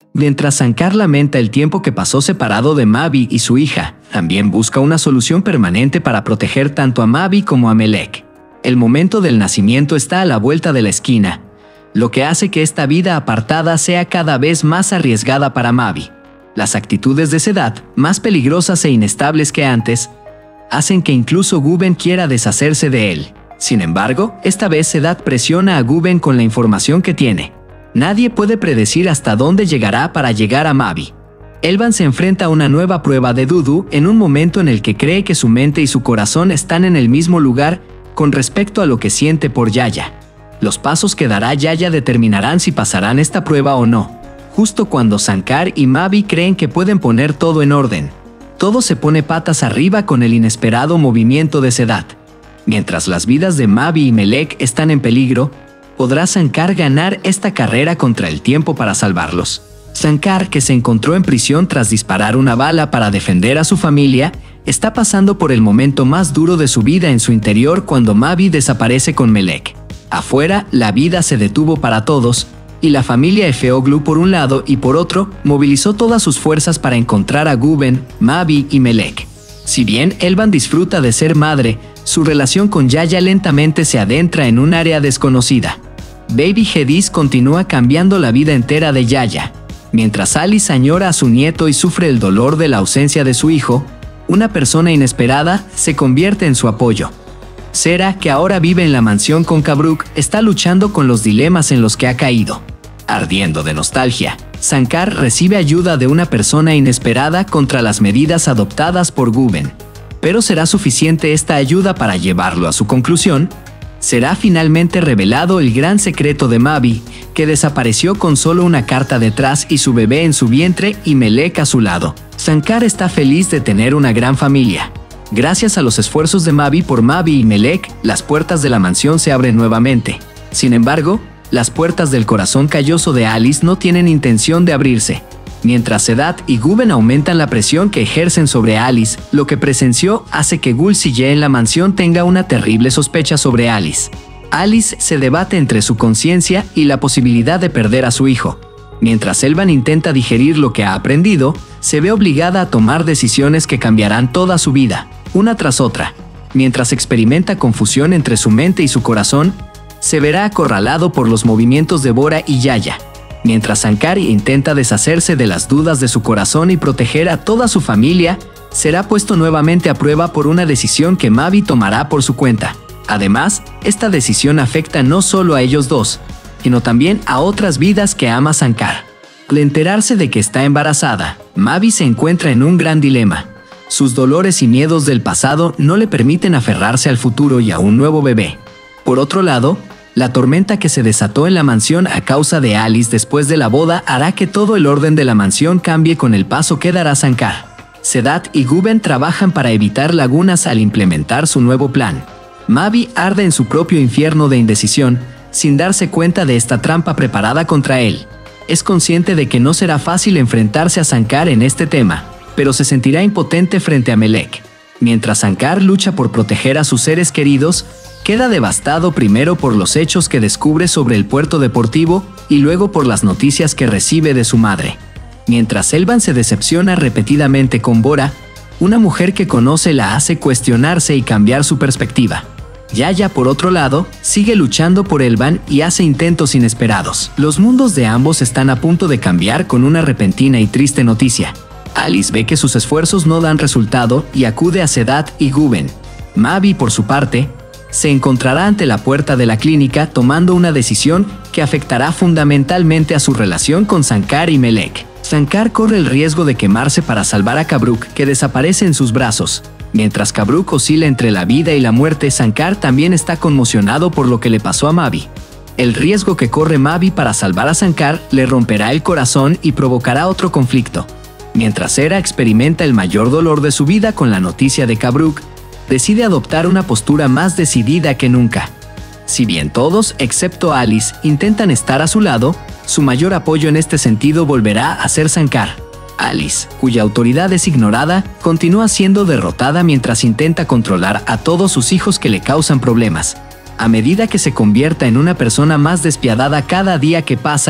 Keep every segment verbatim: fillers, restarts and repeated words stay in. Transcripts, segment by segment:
Mientras Sankar lamenta el tiempo que pasó separado de Mavi y su hija, también busca una solución permanente para proteger tanto a Mavi como a Melek. El momento del nacimiento está a la vuelta de la esquina, lo que hace que esta vida apartada sea cada vez más arriesgada para Mavi. Las actitudes de Sedat, más peligrosas e inestables que antes, hacen que incluso Guben quiera deshacerse de él. Sin embargo, esta vez Sedat presiona a Guben con la información que tiene. Nadie puede predecir hasta dónde llegará para llegar a Mavi. Elvan se enfrenta a una nueva prueba de Dudu en un momento en el que cree que su mente y su corazón están en el mismo lugar con respecto a lo que siente por Yaya. Los pasos que dará Yaya determinarán si pasarán esta prueba o no. Justo cuando Sankar y Mavi creen que pueden poner todo en orden, todo se pone patas arriba con el inesperado movimiento de Sedat. Mientras las vidas de Mavi y Melek están en peligro, ¿podrá Sankar ganar esta carrera contra el tiempo para salvarlos? Sankar, que se encontró en prisión tras disparar una bala para defender a su familia, está pasando por el momento más duro de su vida en su interior cuando Mavi desaparece con Melek. Afuera, la vida se detuvo para todos, y la familia Efeoglu por un lado y por otro, movilizó todas sus fuerzas para encontrar a Guben, Mavi y Melek. Si bien Elvan disfruta de ser madre, su relación con Yaya lentamente se adentra en un área desconocida. Baby Gedis continúa cambiando la vida entera de Yaya. Mientras Alice añora a su nieto y sufre el dolor de la ausencia de su hijo, una persona inesperada se convierte en su apoyo. Sera, que ahora vive en la mansión con Kabruk, está luchando con los dilemas en los que ha caído. Ardiendo de nostalgia, Sankar recibe ayuda de una persona inesperada contra las medidas adoptadas por Guben. ¿Pero será suficiente esta ayuda para llevarlo a su conclusión? Será finalmente revelado el gran secreto de Mavi, que desapareció con solo una carta detrás y su bebé en su vientre y Melek a su lado. Sankar está feliz de tener una gran familia. Gracias a los esfuerzos de Mavi por Mavi y Melek, las puertas de la mansión se abren nuevamente. Sin embargo, las puertas del corazón calloso de Alice no tienen intención de abrirse. Mientras Sedat y Guben aumentan la presión que ejercen sobre Alice, lo que presenció hace que Gulsille en la mansión tenga una terrible sospecha sobre Alice. Alice se debate entre su conciencia y la posibilidad de perder a su hijo. Mientras Elvan intenta digerir lo que ha aprendido, se ve obligada a tomar decisiones que cambiarán toda su vida, una tras otra. Mientras experimenta confusión entre su mente y su corazón, se verá acorralado por los movimientos de Bora y Yaya. Mientras Sankar intenta deshacerse de las dudas de su corazón y proteger a toda su familia, será puesto nuevamente a prueba por una decisión que Mavi tomará por su cuenta. Además, esta decisión afecta no solo a ellos dos, sino también a otras vidas que ama Sankar. Al enterarse de que está embarazada, Mavi se encuentra en un gran dilema. Sus dolores y miedos del pasado no le permiten aferrarse al futuro y a un nuevo bebé. Por otro lado, la tormenta que se desató en la mansión a causa de Alice después de la boda hará que todo el orden de la mansión cambie con el paso que dará Sankar. Sedat y Guben trabajan para evitar lagunas al implementar su nuevo plan. Mavi arde en su propio infierno de indecisión, sin darse cuenta de esta trampa preparada contra él. Es consciente de que no será fácil enfrentarse a Sankar en este tema, pero se sentirá impotente frente a Melek. Mientras Sankar lucha por proteger a sus seres queridos, queda devastado primero por los hechos que descubre sobre el puerto deportivo y luego por las noticias que recibe de su madre. Mientras Elvan se decepciona repetidamente con Bora, una mujer que conoce la hace cuestionarse y cambiar su perspectiva. Yaya, por otro lado, sigue luchando por Elvan y hace intentos inesperados. Los mundos de ambos están a punto de cambiar con una repentina y triste noticia. Alice ve que sus esfuerzos no dan resultado y acude a Sedat y Guben. Mavi, por su parte, se encontrará ante la puerta de la clínica tomando una decisión que afectará fundamentalmente a su relación con Sankar y Melek. Sankar corre el riesgo de quemarse para salvar a Kabruk, que desaparece en sus brazos. Mientras Kabruk oscila entre la vida y la muerte, Sankar también está conmocionado por lo que le pasó a Mavi. El riesgo que corre Mavi para salvar a Sankar le romperá el corazón y provocará otro conflicto. Mientras Sera experimenta el mayor dolor de su vida con la noticia de Kabruk, decide adoptar una postura más decidida que nunca. Si bien todos, excepto Alice, intentan estar a su lado, su mayor apoyo en este sentido volverá a ser Sankar. Alice, cuya autoridad es ignorada, continúa siendo derrotada mientras intenta controlar a todos sus hijos que le causan problemas. A medida que se convierta en una persona más despiadada cada día que pasa,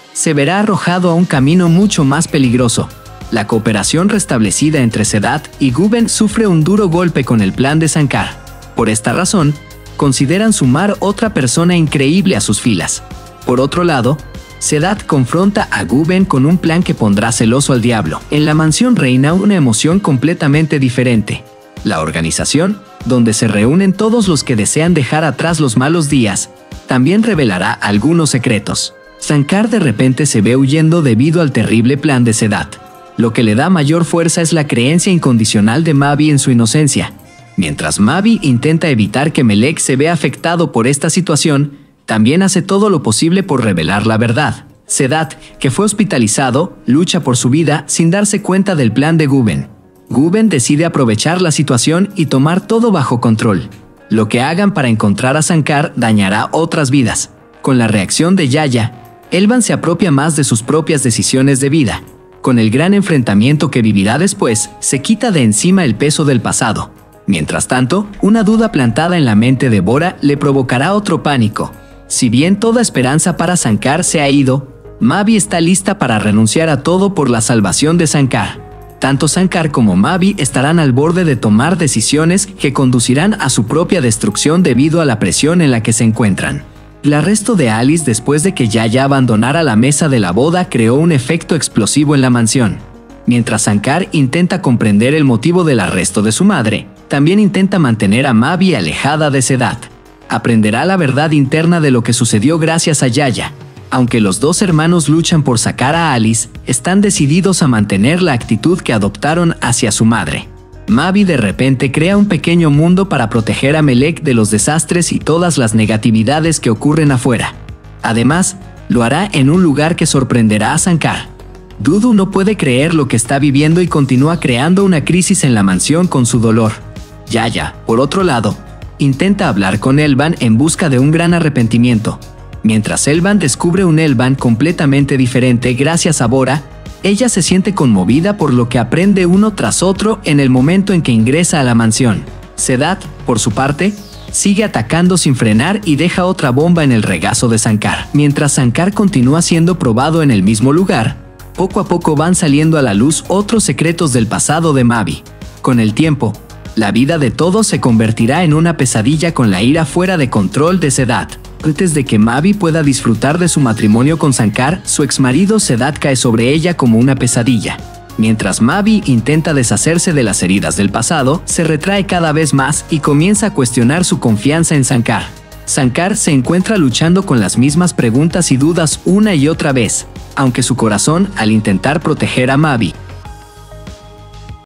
se verá arrojado a un camino mucho más peligroso. La cooperación restablecida entre Sedat y Guben sufre un duro golpe con el plan de Sankar. Por esta razón, consideran sumar otra persona increíble a sus filas. Por otro lado, Sedat confronta a Guben con un plan que pondrá celoso al diablo. En la mansión reina una emoción completamente diferente. La organización, donde se reúnen todos los que desean dejar atrás los malos días, también revelará algunos secretos. Sankar de repente se ve huyendo debido al terrible plan de Sedat. Lo que le da mayor fuerza es la creencia incondicional de Mavi en su inocencia. Mientras Mavi intenta evitar que Melek se vea afectado por esta situación, también hace todo lo posible por revelar la verdad. Sedat, que fue hospitalizado, lucha por su vida sin darse cuenta del plan de Guben. Guben decide aprovechar la situación y tomar todo bajo control. Lo que hagan para encontrar a Sankar dañará otras vidas. Con la reacción de Yaya, Elvan se apropia más de sus propias decisiones de vida. Con el gran enfrentamiento que vivirá después, se quita de encima el peso del pasado. Mientras tanto, una duda plantada en la mente de Bora le provocará otro pánico. Si bien toda esperanza para Sankar se ha ido, Mavi está lista para renunciar a todo por la salvación de Sankar. Tanto Sankar como Mavi estarán al borde de tomar decisiones que conducirán a su propia destrucción debido a la presión en la que se encuentran. El arresto de Alice después de que Yaya abandonara la mesa de la boda creó un efecto explosivo en la mansión. Mientras Sankar intenta comprender el motivo del arresto de su madre, también intenta mantener a Mavi alejada de Sedat. Aprenderá la verdad interna de lo que sucedió gracias a Yaya. Aunque los dos hermanos luchan por sacar a Alice, están decididos a mantener la actitud que adoptaron hacia su madre. Mavi de repente crea un pequeño mundo para proteger a Melek de los desastres y todas las negatividades que ocurren afuera. Además, lo hará en un lugar que sorprenderá a Sankar. Dudu no puede creer lo que está viviendo y continúa creando una crisis en la mansión con su dolor. Yaya, por otro lado, intenta hablar con Elvan en busca de un gran arrepentimiento. Mientras Elvan descubre un Elvan completamente diferente gracias a Bora, ella se siente conmovida por lo que aprende uno tras otro en el momento en que ingresa a la mansión. Sedat, por su parte, sigue atacando sin frenar y deja otra bomba en el regazo de Sankar. Mientras Sankar continúa siendo probado en el mismo lugar, poco a poco van saliendo a la luz otros secretos del pasado de Mavi. Con el tiempo, la vida de todos se convertirá en una pesadilla con la ira fuera de control de Sedat. Antes de que Mavi pueda disfrutar de su matrimonio con Sankar, su exmarido Sedat cae sobre ella como una pesadilla. Mientras Mavi intenta deshacerse de las heridas del pasado, se retrae cada vez más y comienza a cuestionar su confianza en Sankar. Sankar se encuentra luchando con las mismas preguntas y dudas una y otra vez, aunque su corazón, al intentar proteger a Mavi,